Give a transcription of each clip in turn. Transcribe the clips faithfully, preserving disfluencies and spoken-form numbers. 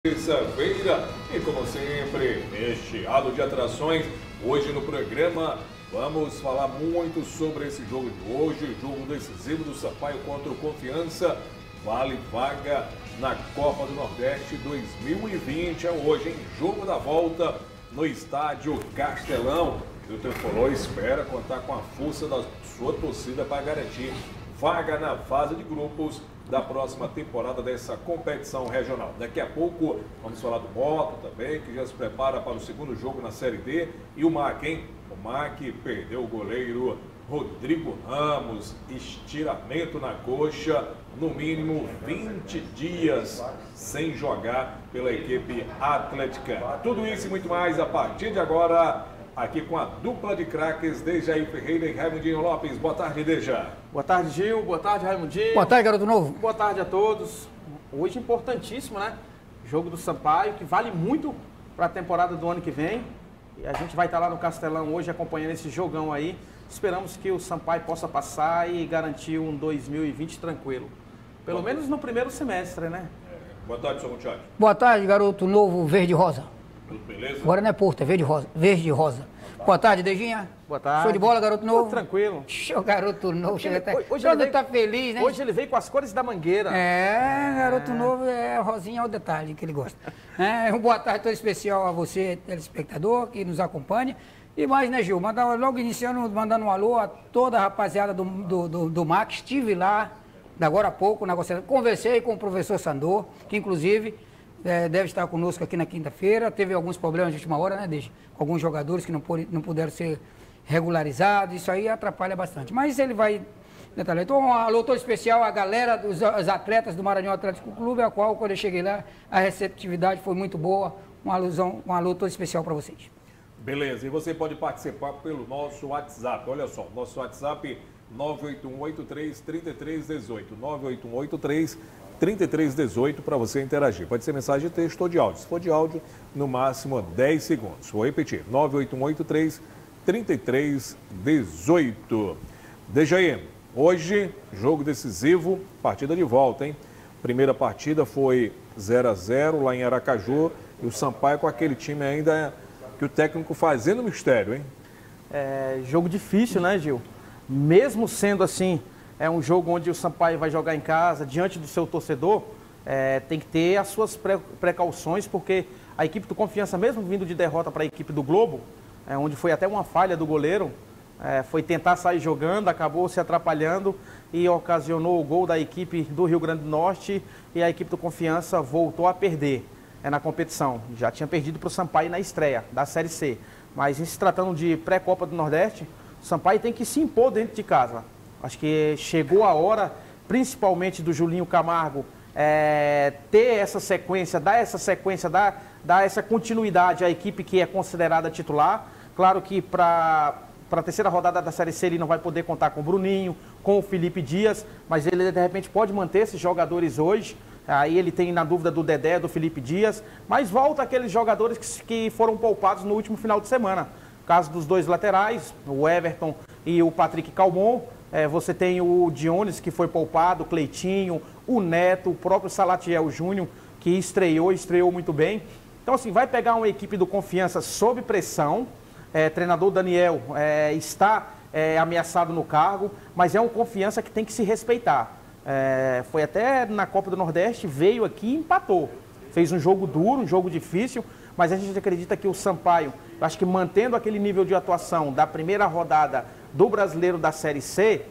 Terça-feira e, como sempre, recheado de atrações. Hoje no programa vamos falar muito sobre esse jogo de hoje, jogo decisivo do Sampaio contra o Confiança. Vale vaga na Copa do Nordeste dois mil e vinte. É hoje, em jogo da volta no estádio Castelão. E o Tricolor espera contar com a força da sua torcida para garantir vaga na fase de grupos da próxima temporada dessa competição regional. Daqui a pouco vamos falar do Moto também, que já se prepara para o segundo jogo na Série D. E o M A C, hein? O M A C perdeu o goleiro Rodrigo Ramos, estiramento na coxa, no mínimo vinte dias sem jogar pela equipe atleticana. Tudo isso e muito mais a partir de agora, aqui com a dupla de craques, Dejaí Ferreira e Raimundinho Lopes. Boa tarde, Deja. Boa tarde, Gil. Boa tarde, Raimundinho. Boa tarde, garoto novo. Boa tarde a todos. Hoje importantíssimo, né? Jogo do Sampaio, que vale muito para a temporada do ano que vem. E a gente vai estar lá no Castelão hoje acompanhando esse jogão aí. Esperamos que o Sampaio possa passar e garantir um dois mil e vinte tranquilo. Pelo Boa menos no primeiro semestre, né? É. Boa tarde, seu Montiago. Boa tarde, garoto novo verde e rosa. Tudo beleza? Agora não é Porto, é verde e rosa. Verde e rosa. Boa tarde, Dejinha. Boa tarde. Show de bola, garoto novo? Tudo tranquilo. Show, garoto novo. Hoje, ele, até... hoje ele veio, tá feliz, né? Hoje ele veio com as cores da Mangueira. É, garoto é. novo, é rosinha é o detalhe que ele gosta. É, um boa tarde todo especial a você, telespectador, que nos acompanha. E mais, né, Gil? Mandar, logo iniciando, mandando um alô a toda a rapaziada do, do, do, do M A C. Estive lá, agora há pouco, negociando. Conversei com o professor Sandor, que inclusive é, deve estar conosco aqui na quinta-feira. Teve alguns problemas de última hora, né, Deixa? Com alguns jogadores que não, por, não puderam ser regularizados. Isso aí atrapalha bastante. Mas ele vai detalhar. Então, um alô todo especial à galera dos atletas do Maranhão Atlético Clube, a qual, quando eu cheguei lá, a receptividade foi muito boa. Um, alusão, um alô todo especial para vocês. Beleza, e você pode participar pelo nosso WhatsApp. Olha só, nosso WhatsApp nove oito um oito três, três três um oito, nove oito um oito três, três três um oito para você interagir. Pode ser mensagem de texto ou de áudio. Se for de áudio, no máximo dez segundos. Vou repetir, nove oito um oito três, três três um oito. Dejaí, hoje, jogo decisivo, partida de volta, hein? Primeira partida foi zero a zero lá em Aracaju e o Sampaio com aquele time ainda que o técnico fazendo mistério, hein? É jogo difícil, né, Gil? Mesmo sendo assim, é um jogo onde o Sampaio vai jogar em casa, diante do seu torcedor, é, tem que ter as suas precauções, porque a equipe do Confiança, mesmo vindo de derrota para a equipe do Globo, é, onde foi até uma falha do goleiro, é, foi tentar sair jogando, acabou se atrapalhando e ocasionou o gol da equipe do Rio Grande do Norte e a equipe do Confiança voltou a perder. É na competição, já tinha perdido para o Sampaio na estreia da Série C. Mas em se tratando de pré-Copa do Nordeste, o Sampaio tem que se impor dentro de casa. Acho que chegou a hora, principalmente do Julinho Camargo, é, ter essa sequência, dar essa sequência, dar, dar essa continuidade à equipe que é considerada titular. Claro que para a terceira rodada da Série C ele não vai poder contar com o Bruninho, com o Felipe Dias, mas ele de repente pode manter esses jogadores hoje. Aí ele tem na dúvida do Dedé, do Felipe Dias, mas volta aqueles jogadores que, que foram poupados no último final de semana. No caso dos dois laterais, o Everton e o Patrick Calmon, é, você tem o Dionis, que foi poupado, o Cleitinho, o Neto, o próprio Salatiel Júnior, que estreou, estreou muito bem. Então, assim, vai pegar uma equipe do Confiança sob pressão. É, treinador Daniel é, está é, ameaçado no cargo, mas é um Confiança que tem que se respeitar. É, foi até na Copa do Nordeste, veio aqui e empatou. Fez um jogo duro, um jogo difícil, mas a gente acredita que o Sampaio, acho que mantendo aquele nível de atuação da primeira rodada do Brasileiro da Série C,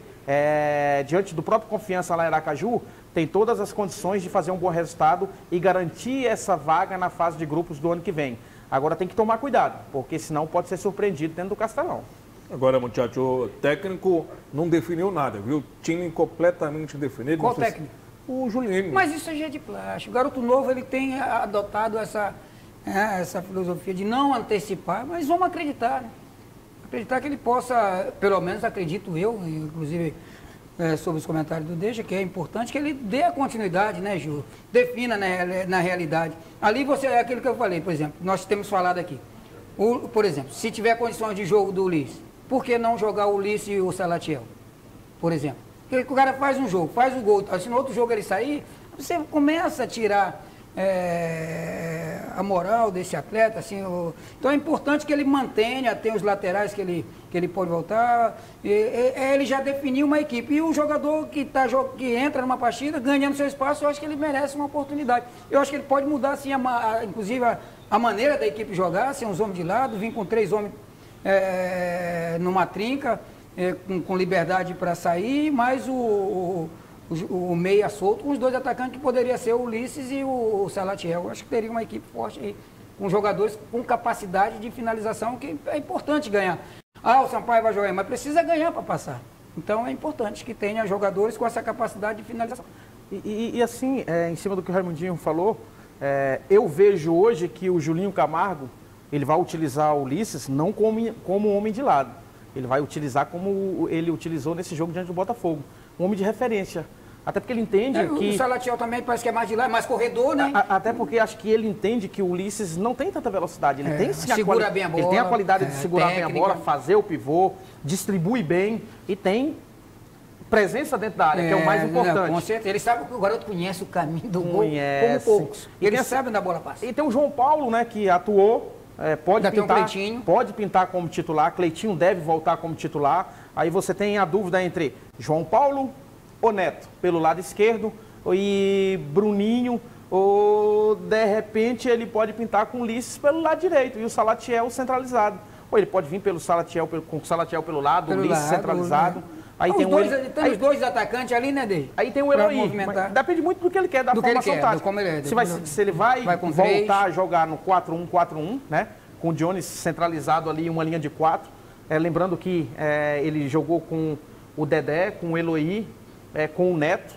é, diante do próprio Confiança lá em Aracaju, tem todas as condições de fazer um bom resultado e garantir essa vaga na fase de grupos do ano que vem. Agora tem que tomar cuidado, porque senão pode ser surpreendido dentro do Castelão. Agora, muchacho, o técnico não definiu nada, viu? Time completamente definido. Qual técnico? O Julinho. Mas isso é de plástico. O garoto novo, ele tem adotado essa, é, essa filosofia de não antecipar, mas vamos acreditar, né? Acreditar que ele possa, pelo menos acredito eu, inclusive é, sobre os comentários do Deixa, que é importante que ele dê a continuidade, né, Ju? Defina né, na realidade. Ali você, é aquilo que eu falei, por exemplo, nós temos falado aqui. O, por exemplo, se tiver condições de jogo do Ulisses, por que não jogar o Ulisses e o Salatiel, por exemplo? Porque o cara faz um jogo, faz o gol, se no outro jogo ele sair, você começa a tirar é, a, a moral desse atleta, assim, o, então é importante que ele mantenha, tem os laterais que ele, que ele pode voltar, e, e, ele já definiu uma equipe, e o jogador que, tá, que entra numa partida, ganhando seu espaço, eu acho que ele merece uma oportunidade. Eu acho que ele pode mudar, assim, a, a, inclusive a, a maneira da equipe jogar, ser uns homens de lado, vir com três homens é, numa trinca, é, com, com liberdade para sair, mas o, o O, o meia solto, com os dois atacantes que poderia ser o Ulisses e o, o Salatiel. Eu acho que teria uma equipe forte aí, com jogadores com capacidade de finalização, que é importante ganhar. Ah, o Sampaio vai jogar, mas precisa ganhar para passar. Então é importante que tenha jogadores com essa capacidade de finalização. E, e, e assim, é, em cima do que o Raimundinho falou, é, eu vejo hoje que o Julinho Camargo, ele vai utilizar o Ulisses não como, como homem de lado. Ele vai utilizar como ele utilizou nesse jogo diante do Botafogo. Um homem de referência. Até porque ele entende é, que... O Salatiel também parece que é mais de lá, mais corredor, né? A, até porque acho que ele entende que o Ulisses não tem tanta velocidade. Ele, é, tem, sim, segura quali... bem a bola. Ele tem a qualidade é, de segurar técnica. bem a bola, fazer o pivô, distribui bem e tem presença dentro da área, é, que é o mais importante. Não, com certeza. Ele sabe que o garoto conhece o caminho do gol como poucos. E ele tem, sabe onde a bola passa. E tem o João Paulo, né, que atuou, é, pode, pintar, um pode pintar como titular. Cleitinho deve voltar como titular. Aí você tem a dúvida entre João Paulo ou Neto, pelo lado esquerdo, e Bruninho, ou de repente ele pode pintar com o Ulisses pelo lado direito, e o Salatiel centralizado. Ou ele pode vir pelo Salatiel, pelo, com o Salatiel pelo lado, o Ulisses centralizado. Né? Aí os tem, dois, um, tem aí, os dois atacantes ali, né, Dei? Aí tem o Eloy. Depende muito do que ele quer, da do formação que tática. Como ele é, se, vai, se ele vai, vai voltar três. a jogar no quatro um quatro um, né? Com o Jones centralizado ali, uma linha de quatro. É, lembrando que é, ele jogou com o Dedé, com o Eloy, é, com o Neto.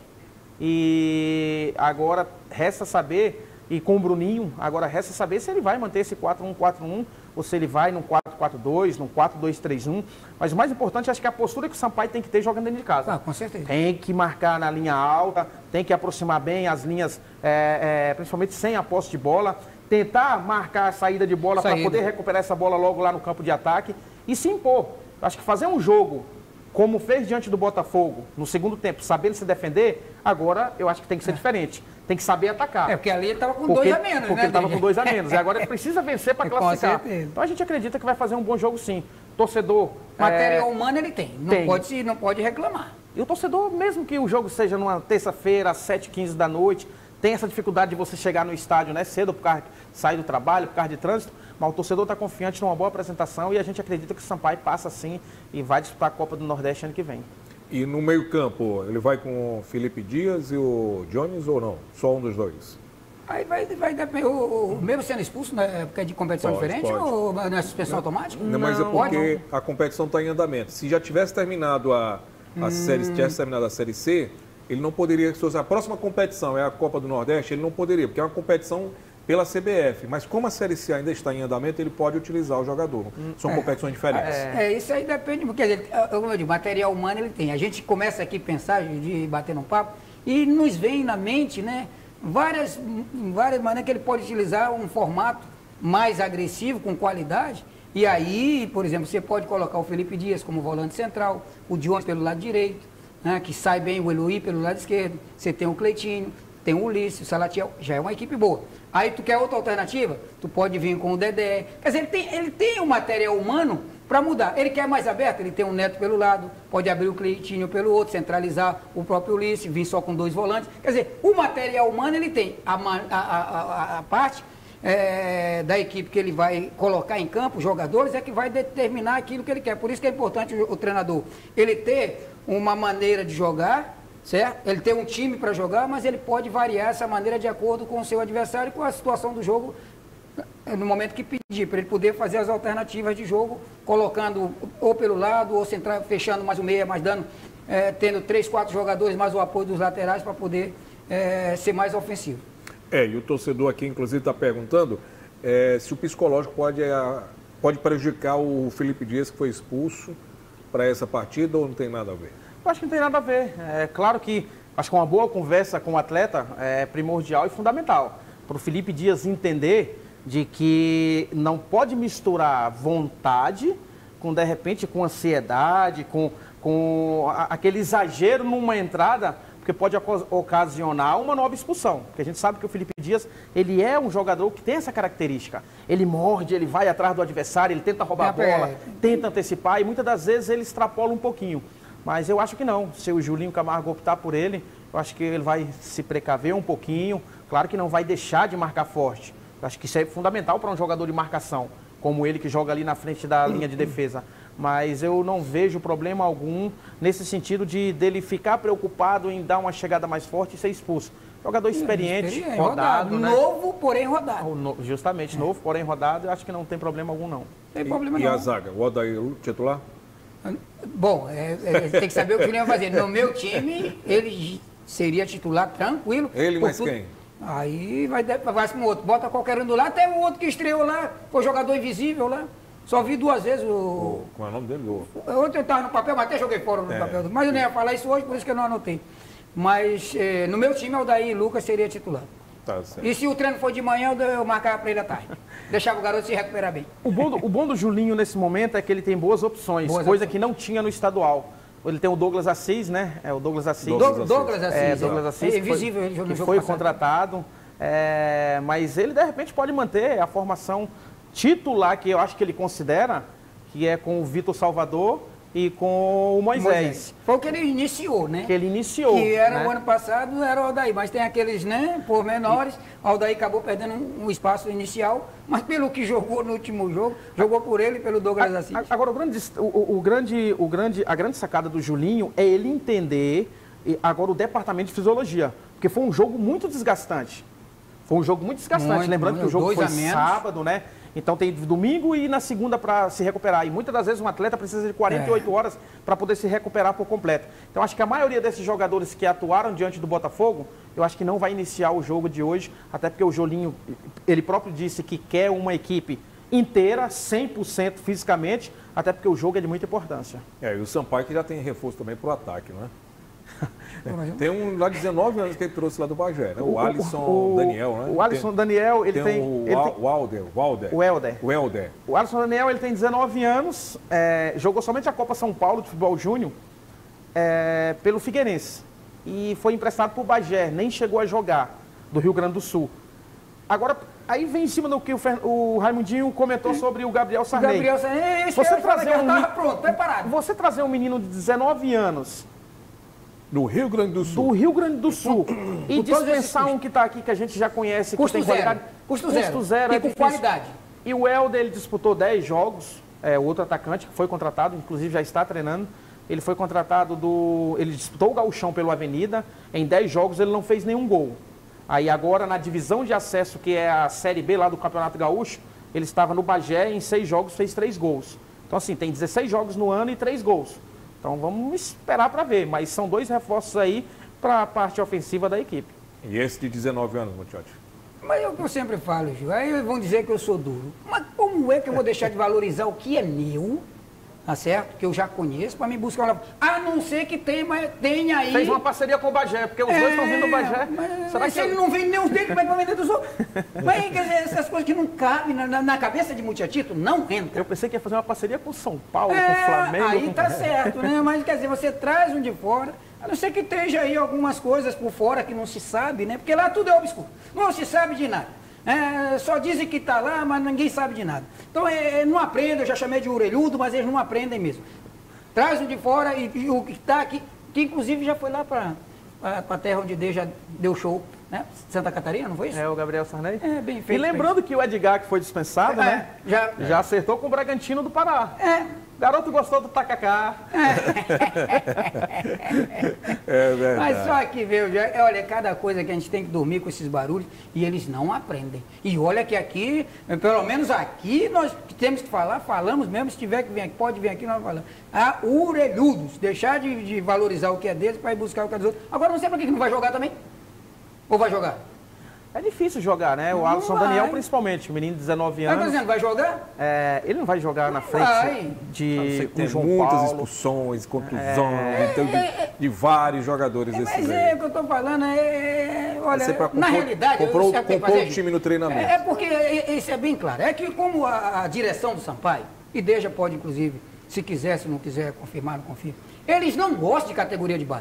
E agora resta saber, e com o Bruninho, agora resta saber se ele vai manter esse quatro um quatro um ou se ele vai num quatro quatro dois, num quatro dois três um. Mas o mais importante, acho que é a postura que o Sampaio tem que ter jogando dentro de casa. Ah, com certeza. Tem que marcar na linha alta, tem que aproximar bem as linhas, é, é, principalmente sem a posse de bola. Tentar marcar a saída de bola para poder recuperar essa bola logo lá no campo de ataque e se impor. Acho que fazer um jogo como fez diante do Botafogo, no segundo tempo, sabendo se defender, agora eu acho que tem que ser é. diferente. Tem que saber atacar. É, porque ali ele estava com porque, dois a menos, porque né? ele estava com dois a menos. E agora ele precisa vencer para classificar. Com certeza. Então a gente acredita que vai fazer um bom jogo, sim. Torcedor... Material é... humano ele tem. Não, tem. Pode, não pode reclamar. E o torcedor, mesmo que o jogo seja numa terça-feira, às sete e quinze da noite, tem essa dificuldade de você chegar no estádio, né, cedo, por causa de sair do trabalho, por causa de trânsito, mas o torcedor está confiante numa boa apresentação e a gente acredita que o Sampaio passa sim e vai disputar a Copa do Nordeste ano que vem. E no meio-campo, ele vai com o Felipe Dias e o Jones ou não? Só um dos dois? Aí vai, vai depender. O, o mesmo sendo expulso na época de competição pode, diferente pode. ou na suspensão automática? Não, mas é porque a competição está em andamento. Se já tivesse terminado a, a hum. série, se tivesse terminado a Série C, ele não poderia, se a próxima competição é a Copa do Nordeste, ele não poderia, porque é uma competição pela C B F. Mas como a Série C ainda está em andamento, ele pode utilizar o jogador. São é, competições diferentes. É, é, isso aí depende, porque ele, como eu digo, material humano ele tem. A gente começa aqui a pensar, de bater no papo, e nos vem na mente, né, várias, várias maneiras que ele pode utilizar um formato mais agressivo, com qualidade. E aí, por exemplo, você pode colocar o Felipe Dias como volante central, o Jones pelo lado direito, né, que sai bem o Eloy pelo lado esquerdo, você tem o Cleitinho, tem o Ulisses, o Salatiel, já é uma equipe boa. Aí tu quer outra alternativa? Tu pode vir com o Dedé. Quer dizer, ele tem, ele tem um material humano para mudar. Ele quer mais aberto, ele tem um Neto pelo lado, pode abrir o Cleitinho pelo outro, centralizar o próprio Ulisses, vir só com dois volantes. Quer dizer, o material humano ele tem. A, a, a, a parte é, da equipe que ele vai colocar em campo, os jogadores, é que vai determinar aquilo que ele quer. Por isso que é importante o, o treinador, ele ter uma maneira de jogar, certo? Ele tem um time para jogar, mas ele pode variar essa maneira de acordo com o seu adversário e com a situação do jogo no momento que pedir, para ele poder fazer as alternativas de jogo, colocando ou pelo lado, ou central, fechando mais o meia, mais dando, é, tendo três, quatro jogadores, mais o apoio dos laterais para poder é, ser mais ofensivo. É, e o torcedor aqui, inclusive, está perguntando é, se o psicológico pode, é, pode prejudicar o Felipe Dias, que foi expulso para essa partida, ou não tem nada a ver? Eu acho que não tem nada a ver. É claro que acho que uma boa conversa com o atleta é primordial e fundamental. Para o Felipe Dias entender de que não pode misturar vontade com, de repente, com ansiedade, com, com aquele exagero numa entrada, porque pode ocasionar uma nova expulsão. Porque a gente sabe que o Felipe Dias, ele é um jogador que tem essa característica. Ele morde, ele vai atrás do adversário, ele tenta roubar a bola, tenta antecipar e muitas das vezes ele extrapola um pouquinho. Mas eu acho que não. Se o Julinho Camargo optar por ele, eu acho que ele vai se precaver um pouquinho. Claro que não vai deixar de marcar forte. Eu acho que isso é fundamental para um jogador de marcação, como ele que joga ali na frente da linha de defesa. Mas eu não vejo problema algum nesse sentido de dele ficar preocupado em dar uma chegada mais forte e ser expulso. Jogador experiente, experiente rodado, rodado, né? Novo, porém rodado. No, justamente, é. novo, porém rodado, eu acho que não tem problema algum, não. Tem problema e, não. E a zaga? O Odair titular? Bom, é, é, tem que saber o que o Julião vai fazer. No meu time, ele seria titular tranquilo. Ele mais tudo. Quem? Aí vai, vai para um outro, bota qualquer um do lado, até o outro que estreou lá, foi jogador invisível lá. Só vi duas vezes o... o como é o nome dele? O... Ontem eu estava no papel, mas até joguei fora no é. papel. Mas eu nem ia falar isso hoje, por isso que eu não anotei. Mas eh, no meu time, o Aldair Lucas seria titular. Tá certo. E se o treino for de manhã, eu marcava para ele à tarde. Deixava o garoto se recuperar bem. O bom, do, o bom do Julinho nesse momento é que ele tem boas opções, boas coisa opções. que não tinha no estadual. Ele tem o Douglas Assis, né? É o Douglas Assis. Douglas, Douglas Assis. É, Douglas Assis. É invisível ele que foi contratado. É, mas ele, de repente, pode manter a formação titular, que eu acho que ele considera, que é com o Vitor Salvador e com o Moisés. Moisés. Foi o que ele iniciou, né? Que ele iniciou. Que era né? o ano passado, era o Aldair, mas tem aqueles, né, por menores. O Aldair acabou perdendo um, um espaço inicial, mas pelo que jogou no último jogo, jogou por ele e pelo Douglas Assis. Agora, o grande, o, o, grande, o grande, a grande sacada do Julinho é ele entender agora o departamento de fisiologia, porque foi um jogo muito desgastante. Foi um jogo muito desgastante. Muito, Lembrando muito, que o jogo foi sábado, né? Então tem domingo e na segunda para se recuperar. E muitas das vezes um atleta precisa de quarenta e oito é. horas para poder se recuperar por completo. Então acho que a maioria desses jogadores que atuaram diante do Botafogo, eu acho que não vai iniciar o jogo de hoje, até porque o Julinho, ele próprio disse que quer uma equipe inteira, cem por cento fisicamente, até porque o jogo é de muita importância. É, e o Sampaio que já tem reforço também para o ataque, não é? Tem um lá de dezenove anos que ele trouxe lá do Bagé, né? O, o Alisson o, Daniel, né? O Alisson tem, Daniel, ele tem... tem o ele tem, Walder, Walder. O Helder. O Helder. O Alisson Daniel, ele tem dezenove anos, é, jogou somente a Copa São Paulo de Futebol Júnior é, pelo Figueirense. E foi emprestado para o Bagé, nem chegou a jogar, do Rio Grande do Sul. Agora, aí vem em cima do que o, Fer, o Raimundinho comentou sobre o Gabriel Sarney. O Gabriel Sarney, você trazer um, pronto, preparado. Você trazer um menino de dezenove anos... Do Rio Grande do Sul. Do Rio Grande do Sul. E dispensar um que está aqui, que a gente já conhece, custo que tem zero. qualidade. Custo zero. Custo zero. E é com difícil. qualidade. E o Helder, ele disputou dez jogos, é, o outro atacante que foi contratado, inclusive já está treinando. Ele foi contratado do... Ele disputou o Gauchão pelo Avenida. Em dez jogos ele não fez nenhum gol. Aí agora na divisão de acesso, que é a Série B lá do Campeonato Gaúcho, ele estava no Bagé, em seis jogos fez três gols. Então assim, tem dezesseis jogos no ano e três gols. Então vamos esperar para ver, mas são dois reforços aí para a parte ofensiva da equipe. E esse de dezenove anos, Monteotti? Mas é o que eu sempre falo, Gil. Aí vão dizer que eu sou duro. Mas como é que eu vou deixar de valorizar o que é meu, tá certo? Que eu já conheço, para me buscar uma... A não ser que tenha, tenha aí... Fez uma parceria com o Bagé, porque os é, dois estão vindo do Bagé. Mas, mas se ele não vende nem os dele, como é que vai vender dos outros? Mas quer dizer, essas coisas que não cabem na, na, na cabeça de Muchachito, não entram. Eu pensei que ia fazer uma parceria com o São Paulo, é, com o Flamengo. Aí com... tá certo, né? Mas quer dizer, você traz um de fora, a não ser que esteja aí algumas coisas por fora que não se sabe, né? Porque lá tudo é obscuro. Não se sabe de nada. É, só dizem que está lá, mas ninguém sabe de nada. Então, é, não aprendem, eu já chamei de orelhudo, mas eles não aprendem mesmo. Traz o de fora e, e o que está aqui, que inclusive já foi lá para a terra onde Deus já deu show, né? Santa Catarina, não foi isso? É, o Gabriel Sarney. É, bem feito. E lembrando que o Edgar, que foi dispensado, é, né? Já, já acertou com o Bragantino do Pará. É. O garoto gostou do tacacá. É verdade. Mas só que, viu, já, olha, cada coisa que a gente tem que dormir com esses barulhos e eles não aprendem. E olha que aqui, pelo menos aqui, nós temos que falar, falamos mesmo, se tiver que vir aqui, pode vir aqui, nós falamos. Ah, orelhudos, deixar de, de valorizar o que é deles para ir buscar o que é dos outros. Agora não sei para que não vai jogar também. Ou vai jogar? É difícil jogar, né? O Não Alisson vai. Daniel, principalmente, o menino de dezenove anos. Mas, dizendo, vai jogar? É, ele não vai jogar na frente vai. de tem João muitas Paulo. expulsões, contusões, é, então, de, de vários jogadores é, desses Mas aí. é o que eu estou falando, é... Olha, compor, na realidade... comprou, eu comprou fazer, o time no treinamento. É, é porque isso é bem claro. É que como a, a direção do Sampaio, e Deja pode, inclusive, se quiser, se não quiser confirmar, não confirma, eles não gostam de categoria de base.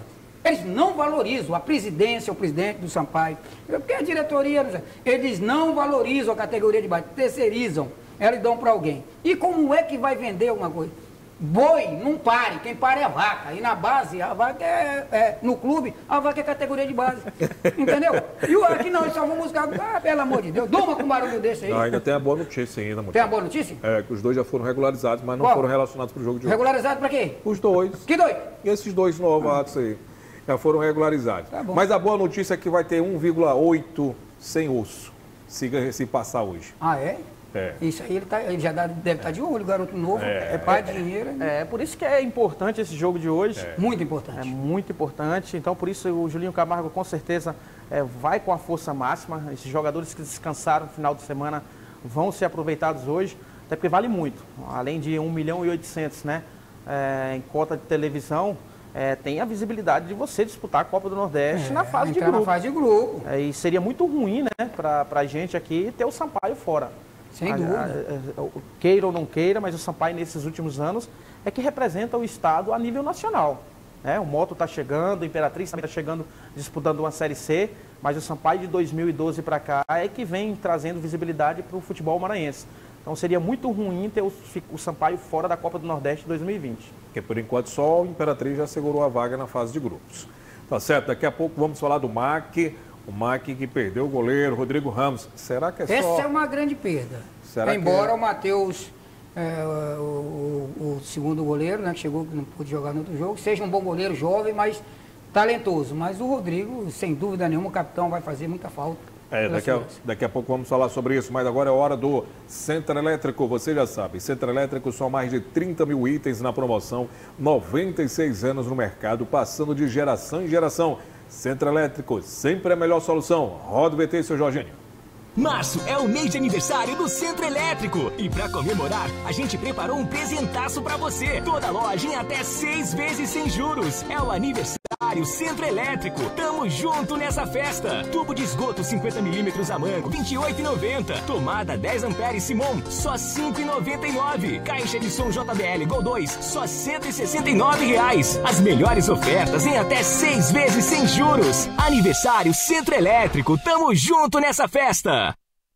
Eles não valorizam a presidência, o presidente do Sampaio, porque a diretoria, eles não valorizam a categoria de base, terceirizam, eles dão para alguém. E como é que vai vender alguma coisa? Boi, não pare, quem pare é a vaca. E na base, a vaca é, é no clube, a vaca é categoria de base. Entendeu? E o aqui não, só vão buscar, ah, pelo amor de Deus, durma com um barulho desse aí. Não, ainda tem a boa notícia ainda, muito. Tem a boa notícia? É, que os dois já foram regularizados, mas não Qual? foram relacionados para o jogo de hoje. Regularizado para quê? Os dois. Que dois? Esses dois novatos aí já foram regularizados. Tá bom. Mas a boa notícia é que vai ter um vírgula oito sem osso, se, se passar hoje. Ah, é? É. Isso aí ele, tá, ele já dá- deve estar de olho, garoto novo, é, é pai de dinheiro. É, por isso que é importante esse jogo de hoje. É. Muito É importante. muito importante, então por isso o Julinho Camargo com certeza é, vai com a força máxima. Esses jogadores que descansaram no final de semana vão ser aproveitados hoje, até porque vale muito. Além de um milhão e oitocentos, né, é, em cota de televisão, é, tem a visibilidade de você disputar a Copa do Nordeste É, na fase de entrar grupo. na fase de grupo. É, e seria muito ruim, né, para a gente aqui ter o Sampaio fora. Sem A- dúvida. a- a- queira ou não queira, mas o Sampaio nesses últimos anos é que representa o Estado a nível nacional. Né? O Moto está chegando, o Imperatriz também está chegando, disputando uma Série C, mas o Sampaio de dois mil e doze para cá é que vem trazendo visibilidade para o futebol maranhense. Então seria muito ruim ter o, o Sampaio fora da Copa do Nordeste dois mil e vinte. Porque por enquanto só o Imperatriz já segurou a vaga na fase de grupos. Tá certo, daqui a pouco vamos falar do M A C. O M A C que perdeu o goleiro, Rodrigo Ramos. Será que é Essa só... é uma grande perda. Será Embora que... o Matheus, é, o, o- o segundo goleiro, né, que chegou, que não pôde jogar no outro jogo, seja um bom goleiro, jovem, mas talentoso. Mas o Rodrigo, sem dúvida nenhuma, o capitão vai fazer muita falta. É, pela daqui a, segurança. daqui a pouco vamos falar sobre isso, mas agora é hora do Centro Elétrico. Você já sabe, Centro Elétrico são mais de trinta mil itens na promoção, noventa e seis anos no mercado, passando de geração em geração. Centro Elétrico, sempre a melhor solução. Roda o V T, seu Jorginho. Março é o mês de aniversário do Centro Elétrico. E pra comemorar, a gente preparou um presentaço pra você. Toda loja em até seis vezes sem juros. É o aniversário Centro Elétrico. Tamo junto nessa festa. Tubo de esgoto cinquenta milímetros a mango, vinte e oito reais e noventa centavos. Tomada dez amperes Simon, só cinco reais e noventa e nove centavos. Caixa de som J B L Gol dois, só cento e sessenta e nove reais. As melhores ofertas em até seis vezes sem juros. Aniversário Centro Elétrico. Tamo junto nessa festa.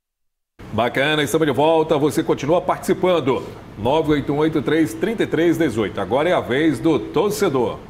Bacana, estamos de volta. Você continua participando. nove oito um oito três, três três um oito. Agora é a vez do torcedor.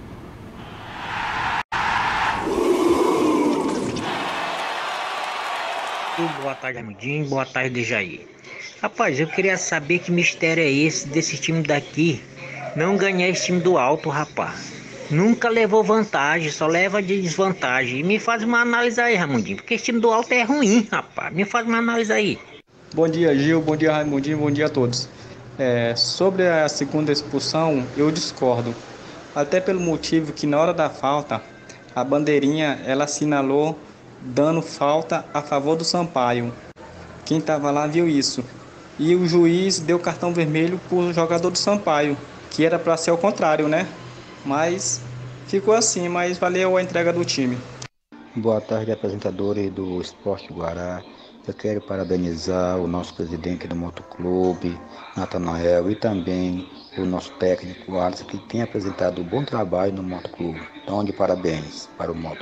Boa tarde, Ramudinho. Boa tarde, Jair. Rapaz, eu queria saber que mistério é esse desse time daqui não ganhar esse time do alto, rapaz. Nunca levou vantagem, só leva de desvantagem. E me faz uma análise aí, Ramudinho, porque esse time do alto é ruim, rapaz. Me faz uma análise aí. Bom dia, Gil. Bom dia, Raimundinho. Bom dia a todos. É, sobre a segunda expulsão, eu discordo. Até pelo motivo que na hora da falta, a bandeirinha ela assinalou dando falta a favor do Sampaio. Quem estava lá viu isso. E o juiz deu cartão vermelho para o jogador do Sampaio, que era para ser o contrário, né? Mas ficou assim, mas valeu a entrega do time. Boa tarde, apresentadores do Esporte Guará. Eu quero parabenizar o nosso presidente do Motoclube, Natanael, e também o nosso técnico, Alisson, que tem apresentado um bom trabalho no Motoclube. Então, de parabéns para o Moto.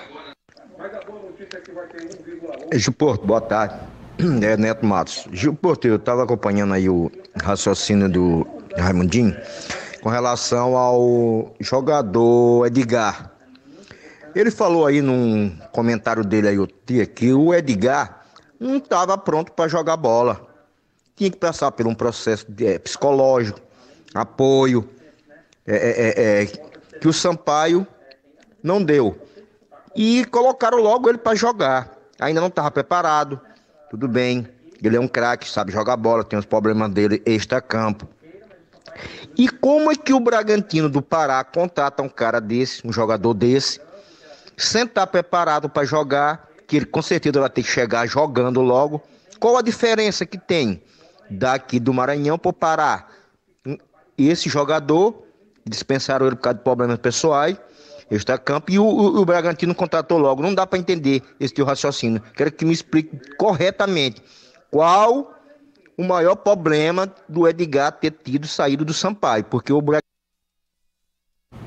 Gil Porto, boa tarde. É Neto Matos. Gil Porto, eu estava acompanhando aí o raciocínio do Raimundinho com relação ao jogador Edgar. Ele falou aí num comentário dele aí outro dia que o Edgar não estava pronto para jogar bola. Tinha que passar por um processo de, é, psicológico, apoio, é, é, é, que o Sampaio não deu. E colocaram logo ele para jogar. Ainda não estava preparado, tudo bem. Ele é um craque, sabe jogar bola, tem os problemas dele extra-campo. E como é que o Bragantino do Pará contrata um cara desse, um jogador desse, sem estar preparado para jogar, que ele com certeza vai ter que chegar jogando logo? Qual a diferença que tem daqui do Maranhão para o Pará? Esse jogador, dispensaram ele por causa de problemas pessoais, extra-campo, e o, o, o Bragantino contratou logo. Não dá para entender esse teu raciocínio. Quero que me explique corretamente qual o maior problema do Edgar ter tido saído do Sampaio, porque o Bragantino...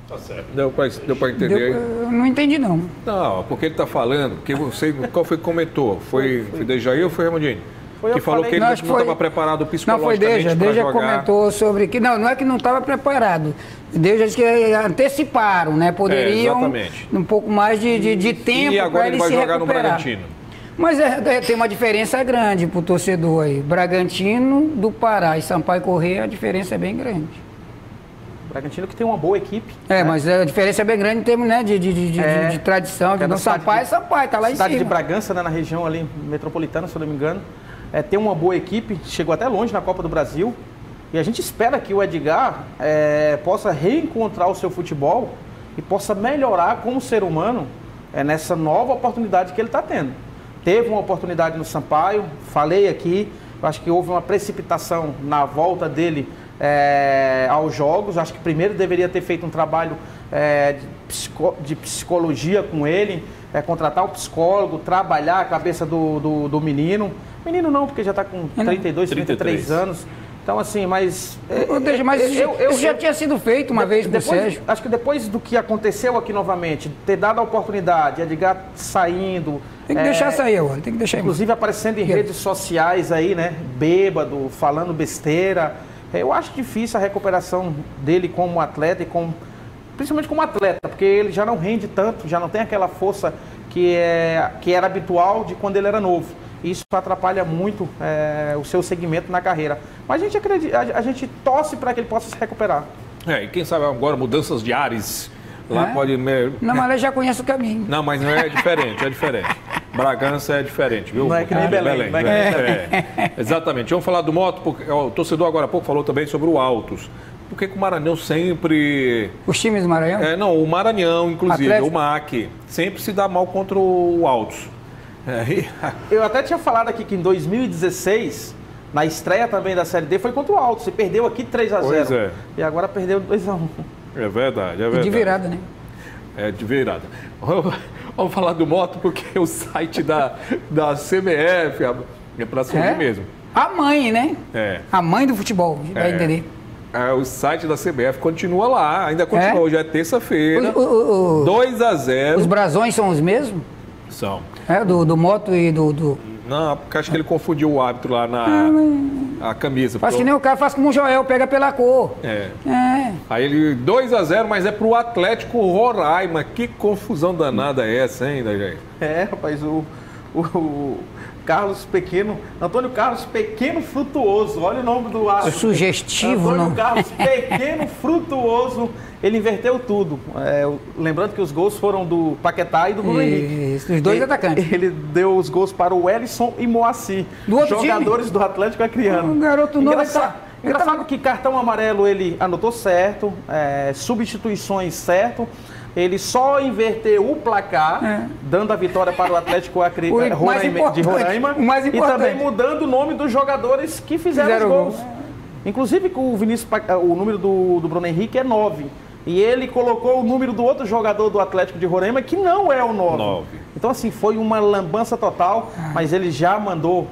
Tá certo. Deu para deu para entender Deu, aí? eu não entendi, não. Não, porque ele está falando, porque você, qual foi que comentou? Foi, foi Dejaí ou foi Ramondini? Foi eu Que que falou falei. que ele Não, não acho que foi- estava preparado Não, foi psicologicamente Deja. para Deja jogar. comentou sobre que. Não, não é que não estava preparado. Deja disse que anteciparam, né? Poderiam É, exatamente. um pouco mais de, de, de tempo E agora para ele ele vai se jogar no recuperar. Bragantino. Mas é, é, tem uma diferença grande para o torcedor aí. Bragantino do Pará e Sampaio Corrêa, a diferença é bem grande. Bragantino que tem uma boa equipe. É, né? mas a diferença é bem grande em termos, né, de, de, de, de- É. de tradição. De, Cada não, cidade Sampaio é de- Sampaio, tá lá em Cidade cima. de Bragança, né, na região ali metropolitana, se eu não me engano. É, tem uma boa equipe, chegou até longe na Copa do Brasil. E a gente espera que o Edgar é, possa reencontrar o seu futebol e possa melhorar como ser humano é, nessa nova oportunidade que ele está tendo. Teve uma oportunidade no Sampaio, falei aqui, eu acho que houve uma precipitação na volta dele é, aos jogos. Acho que primeiro deveria ter feito um trabalho é, de, psico- de psicologia com ele, é, contratar um psicólogo, trabalhar a cabeça do, do, do menino. Menino não, porque já está com trinta e dois, trinta e três anos. Então, assim, mas... Ou seja, mas eu- isso, eu- eu- isso já tinha sido feito uma de- vez por depois, Sérgio. Acho que depois do que aconteceu aqui novamente, ter dado a oportunidade, Edgar saindo... Tem que é, deixar sair agora, tem que deixar ir. Inclusive aparecendo em redes sociais aí, né? Bêbado, falando besteira. É, Eu acho difícil a recuperação dele como atleta e como... Principalmente como atleta, porque ele já não rende tanto, já não tem aquela força que, é, que era habitual de quando ele era novo. Isso atrapalha muito é, o seu segmento na carreira. Mas a gente, acredita, a, a gente torce para que ele possa se recuperar. É, e quem sabe agora mudanças de ares. Lá É? pode... me- Não, mas ela já conhece o caminho. Não, mas não é diferente, é diferente. Bragança é diferente, viu? Não é que nem Belém, não é que nem é, é. Exatamente. Vamos falar do Moto, porque ó, o torcedor agora há pouco falou também sobre o Altos. Por que que o Maranhão sempre... Os times do Maranhão? É, não, o Maranhão, inclusive, Atlético. o M A C, sempre se dá mal contra o Altos. É, e- Eu até tinha falado aqui que em dois mil e dezesseis, na estreia também da Série D, foi contra o Alto. Você perdeu aqui três a zero. Pois é. E agora perdeu dois a um. é verdade, é E verdade. de virada, né? É, de virada. Vamos falar do Moto, porque o site da, da C B F é para surgir É? mesmo. A mãe, né? É. A mãe do futebol, vai É. entender. É, o site da C B F continua lá, ainda continua. É? Hoje é terça-feira, O- o- o- dois a zero. Os brasões são os mesmos? São. É, do, do Moto e do... do... Não, porque acho que ele confundiu o árbitro lá na a camisa. Faz porque que nem o cara, faz como o Joel, pega pela cor. É. É. Aí ele dois a zero, mas é pro Atlético Roraima. Que confusão danada é essa, hein, Dajaí? É, rapaz, o, o, o Carlos Pequeno, Antônio Carlos Pequeno Frutuoso, olha o nome do árbitro. Sugestivo, Antônio não? Carlos Pequeno Frutuoso, ele inverteu tudo. É, o- lembrando que os gols foram do Paquetá e do Bruno Henrique. Isso, os dois Ele- atacantes. Ele deu os gols para o Ellison e Moacir, Do outro jogadores do Atlético Acreano. O garoto novo, Engraçado, ele tá- ele engraçado tá- que cartão amarelo ele anotou certo, é, substituições certo. Ele só inverteu o placar, É. dando a vitória para o Atlético Acre... O eh, mais Roraima- de importante, Roraima. o mais E importante. também mudando o nome dos jogadores que fizeram, Fizeram os o gols. gol. Inclusive o Vinícius, Pa- o número do, do Bruno Henrique é nove. E ele colocou o número do outro jogador do Atlético de Roraima, que não é o nove. Nove. Então, assim, foi uma lambança total, mas ele já mandou...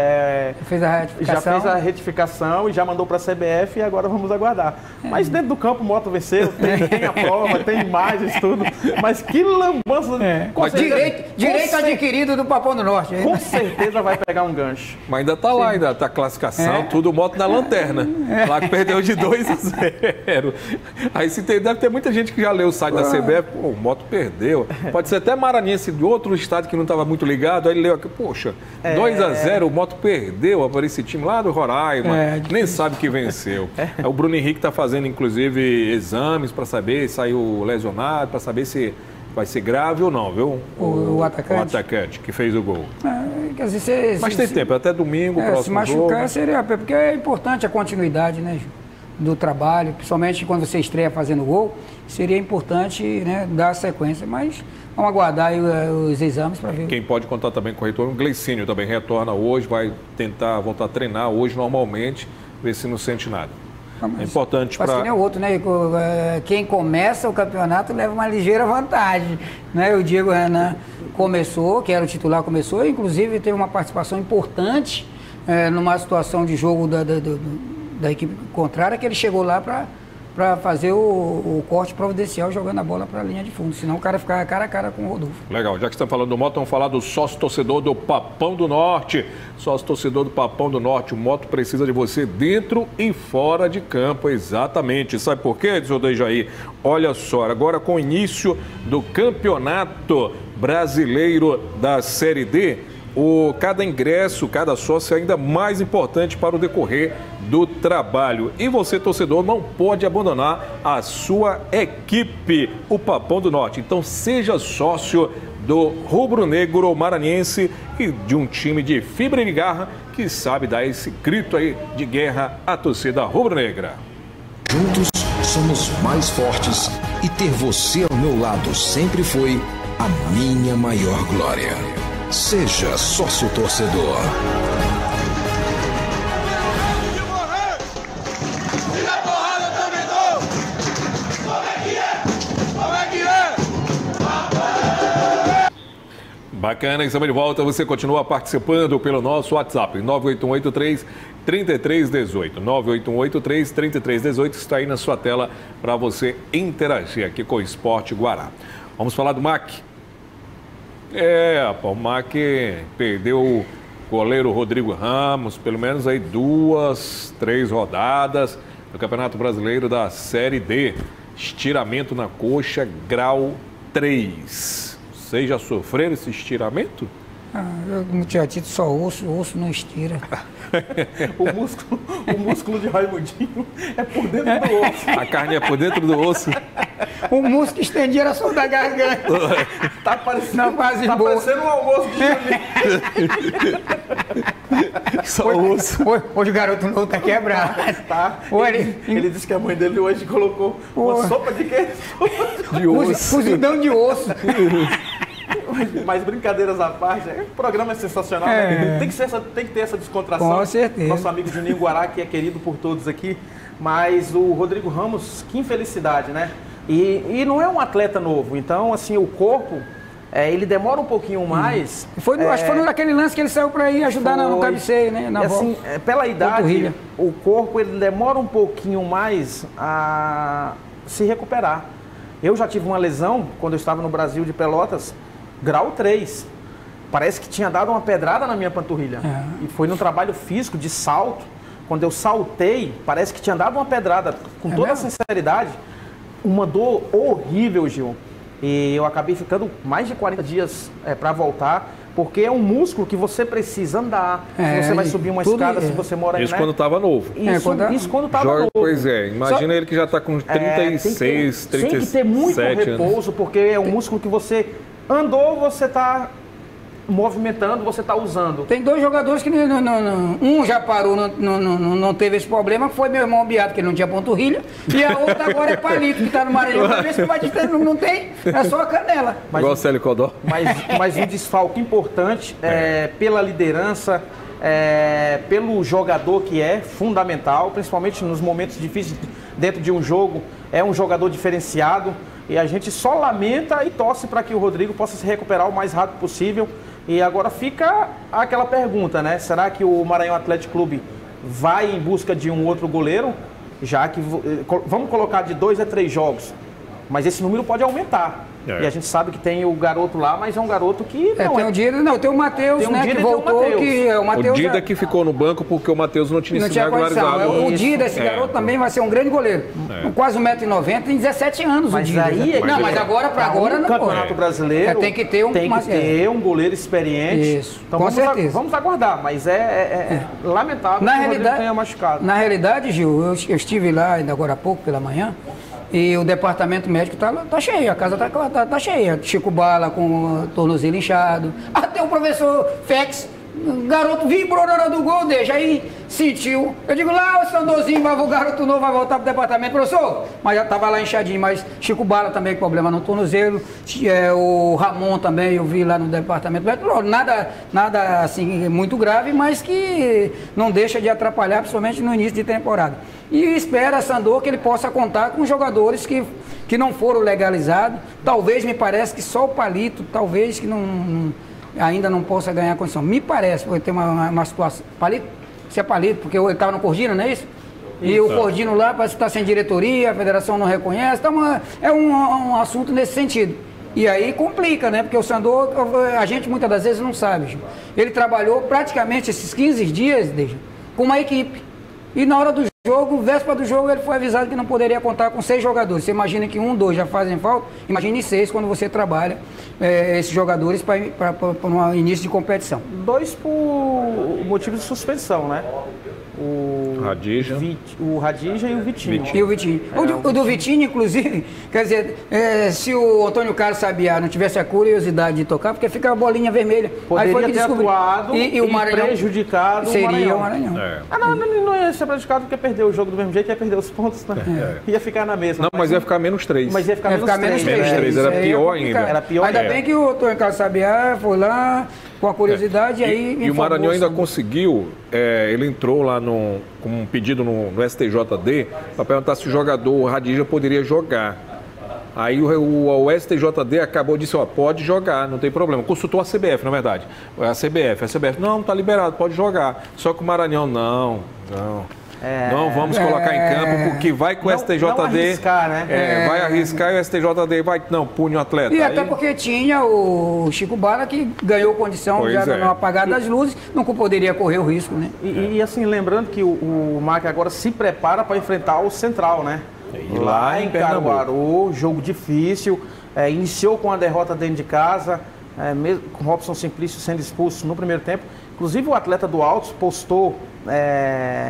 é, Fez a já retificação. fez a retificação e já mandou para a C B F e agora vamos aguardar. É. Mas dentro do campo o Moto venceu, tem, tem a prova, tem imagens, tudo. Mas que lambança. É. Com certeza- Direito, direito com cer- adquirido do Papão do Norte. hein? Com certeza vai pegar um gancho. Mas ainda tá lá, ainda tá a classificação, É. tudo Moto na lanterna. Lá que perdeu de dois a zero. Aí se tem, deve ter muita gente que já leu o site da C B F, pô, o Moto perdeu. Pode ser até maranhense de outro estado que não estava muito ligado, aí ele leu aqui, poxa, dois a zero, o Moto perdeu para esse time lá do Roraima, É, nem sabe que venceu. O Bruno Henrique está fazendo, inclusive, exames para saber se saiu lesionado, para saber se vai ser grave ou não, viu? O- o atacante? O atacante que fez o gol. É, quer dizer, se, Mas se- tem se- tempo, até domingo, é, se próximo machucar jogo. seria... Porque é importante a continuidade, né, Ju, do trabalho, principalmente quando você estreia fazendo gol, seria importante, né, dar sequência, mas vamos aguardar aí, eh, os exames para ver. Quem pode contar também com o retorno, o Gleicínio também retorna hoje, vai tentar voltar a treinar hoje normalmente, ver se não sente nada. Ah, mas É importante Faz que nem para... o outro, né? Co- eh, Quem começa o campeonato leva uma ligeira vantagem. Né? O Diego Renan começou, que era o titular, começou, inclusive teve uma participação importante eh, numa situação de jogo da, da, do- da equipe contrária, que ele chegou lá para para fazer o, o corte providencial jogando a bola para a linha de fundo, senão o cara ficar cara a cara com o Rodolfo. Legal, já que estão falando do Moto, vamos falar do sócio torcedor do Papão do Norte. Sócio torcedor do Papão do Norte, o Moto precisa de você dentro e fora de campo, exatamente. Sabe por quê, senhor Dejaí? Olha só, agora com o início do Campeonato Brasileiro da Série D, o, cada ingresso, cada sócio é ainda mais importante para o decorrer do trabalho. E você, torcedor, não pode abandonar a sua equipe, o Papão do Norte. Então, seja sócio do rubro-negro maranhense e de um time de fibra e garra que sabe dar esse grito aí de guerra à torcida rubro-negra. Juntos somos mais fortes e ter você ao meu lado sempre foi a minha maior glória. Seja sócio torcedor. Bacana, estamos de volta. Você continua participando pelo nosso WhatsApp, nove oito um oito três, três três um oito. nove oito um oito três, três três um oito está aí na sua tela para você interagir aqui com o Esporte Guará. Vamos falar do M A C. É, o M A C perdeu o goleiro Rodrigo Ramos, pelo menos aí duas, três rodadas no Campeonato Brasileiro da Série D. Estiramento na coxa, grau três. Vocês já sofreram esse estiramento? Ah, eu não tinha tido só osso, o osso não estira. o, músculo, o músculo de Raimundinho é por dentro do osso. A carne é por dentro do osso. O músculo estendido era só da garganta. Tá parecendo, não, quase tá boa. parecendo um almoço de Só o osso. Hoje, hoje o garoto novo tá quebrado. Tá. Olha, ele, ele disse que a mãe dele hoje colocou uma Pô. sopa de quê? De osso. Fuzidão de osso. Mas brincadeiras à parte, o programa é sensacional, é. né? Tem que, ser essa, tem que ter essa descontração. Com certeza. Nosso amigo Juninho Guará, que é querido por todos aqui, mas o Rodrigo Ramos, que infelicidade, né? E, e não é um atleta novo, então, assim, o corpo, é, ele demora um pouquinho mais. Foi no, é, acho que foi naquele lance que ele saiu para ir ajudar foi, no cabeceio, né? Na e, assim, é, pela idade, o corpo, ele demora um pouquinho mais a se recuperar. Eu já tive uma lesão, quando eu estava no Brasil de Pelotas, grau três. Parece que tinha dado uma pedrada na minha panturrilha. É. E foi num trabalho físico, de salto. Quando eu saltei, parece que tinha dado uma pedrada. Com é toda a sinceridade, uma dor horrível, Gil. E eu acabei ficando mais de quarenta dias é, para voltar, porque é um músculo que você precisa andar. É, se você vai subir uma escada, é. se você mora... Isso né? quando estava novo. Isso, é, quando, isso quando estava novo. Pois é, imagina Só, ele que já está com trinta e seis, é, tem que ter, trinta e sete Tem que ter muito repouso, anos. Porque é um músculo que você... Andou, você está movimentando, você está usando. Tem dois jogadores que não, não, não, um já parou, não, não, não, não teve esse problema, que foi meu irmão Beato, que ele não tinha panturrilha, e a outra agora é Palito, que está no Maranhão. Para ver se o Batista não, não tem, é só a canela. Mas, igual o Célio Codó. Mas, mas um desfalque importante é, pela liderança, é, pelo jogador que é fundamental, principalmente nos momentos difíceis dentro de um jogo, é um jogador diferenciado. E a gente só lamenta e torce para que o Rodrigo possa se recuperar o mais rápido possível. E agora fica aquela pergunta, né? Será que o Maranhão Atlético Clube vai em busca de um outro goleiro? Já que vamos colocar de dois a três jogos, mas esse número pode aumentar. É. E a gente sabe que tem o garoto lá, mas é um garoto que é, não tem é... o Dida, não, tem o Matheus, um né, que voltou, o que é o Matheus. O Dida já... que ficou no banco porque o Matheus não tinha não sido tinha regularizado. O Dida, esse é. garoto também vai ser um grande goleiro. É. Quase um metro e noventa, tem dezessete anos mas o Dida. Aí, não, mas agora para agora no não Campeonato é. Brasileiro é, tem que ter um, tem que ter um goleiro experiente. Isso, então com vamos certeza. A, vamos aguardar, mas é, é, é lamentável na que realidade, o Rodrigo tenha machucado. Na realidade, Gil, eu, eu estive lá ainda agora há pouco pela manhã. E o departamento médico tá, tá cheio, a casa tá, tá, tá cheia. Chico Bala com o tornozelo inchado. Até o professor Fex, garoto vibrou na hora do gol, deixa aí, sentiu. Eu digo, lá o Sandorzinho, vai, o garoto novo vai voltar pro departamento, professor. Mas já tava lá inchadinho, mas Chico Bala também com problema no tornozelo. É, o Ramon também, eu vi lá no departamento médico. Nada, nada assim muito grave, mas que não deixa de atrapalhar, principalmente no início de temporada. E espera, Sandor, que ele possa contar com jogadores que, que não foram legalizados. Talvez, me parece que só o Palito, talvez que não, não, ainda não possa ganhar a condição. Me parece, porque tem uma, uma situação... Palito? Se é Palito, porque ele estava no Cordina, não é isso? E Isso. o Cordino lá parece que está sem diretoria, a federação não reconhece, então é um, um assunto nesse sentido. E aí complica, né? Porque o Sandor, a gente muitas das vezes não sabe, Gil. Ele trabalhou praticamente esses quinze dias, Deja, com uma equipe. E na hora do jogo, véspera do jogo, ele foi avisado que não poderia contar com seis jogadores. Você imagina que um, dois já fazem falta, imagine seis quando você trabalha é, esses jogadores para um início de competição. Dois por motivo de suspensão, né? O Radija. Vit, o Radija e o Vitinho. Vitinho. E o Vitinho. É, o, do, o do Vitinho, inclusive, quer dizer, é, se o Antônio Carlos Sabiá não tivesse a curiosidade de tocar, porque fica a bolinha vermelha. Poderia aí foi que ter atuado e, e o Maranhão prejudicado seria o Maranhão. O Maranhão. É. Ah, não, não, não ia ser prejudicado porque perdeu o jogo do mesmo jeito, ia perder os pontos, né? É. Ia ficar na mesma. Não, mas ia ficar menos três. Mas ia ficar, ia menos, ficar três. menos três. Menos três, era pior ainda. Era pior ainda ainda. bem que o Antônio Carlos Sabiá foi lá com a curiosidade é. e aí... E, e o Maranhão ainda conseguiu, é, ele entrou lá no, com um pedido no, no S T J D para perguntar se o jogador, o Radija, poderia jogar. Aí o, o, o S T J D acabou e disse, ó, pode jogar, não tem problema. Consultou a C B F, na verdade. A C B F, a C B F, não, tá liberado, pode jogar. Só que o Maranhão, não, não. É, não vamos colocar é, em campo, porque vai com o S T J D. Não arriscar, né? É, é, vai arriscar e o S T J D vai, não, pune o atleta. E aí... até porque tinha o Chico Bala que ganhou condição pois já é. no apagar das luzes, não poderia correr o risco, né? E, é. e assim, lembrando que o, o M A C agora se prepara para enfrentar o Central, né? E lá, lá em Caruaru, jogo difícil, é, iniciou com a derrota dentro de casa, é, mesmo com o Robson Simplício sendo expulso no primeiro tempo. Inclusive o atleta do Altos postou é,